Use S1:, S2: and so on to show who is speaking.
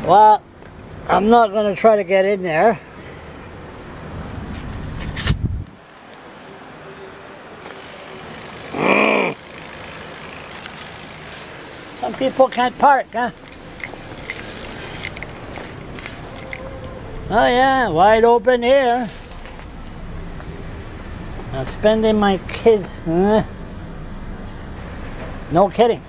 S1: Well, I'm not going to try to get in there. Some people can't park, huh? Oh yeah, wide open here. I'm spending my kids, huh? No kidding.